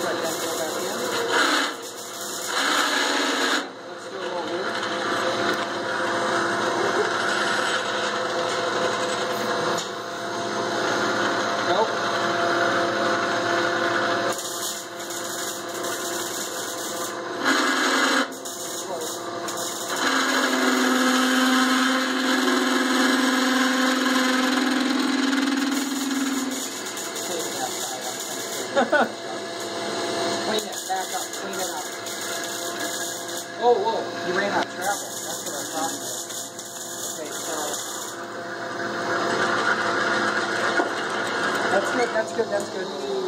let that go back in. Let's do a little loop. Nope. Clean it back up, clean it up. Oh, whoa, you ran out of travel. That's what I thought. Okay, so. That's good, that's good, that's good.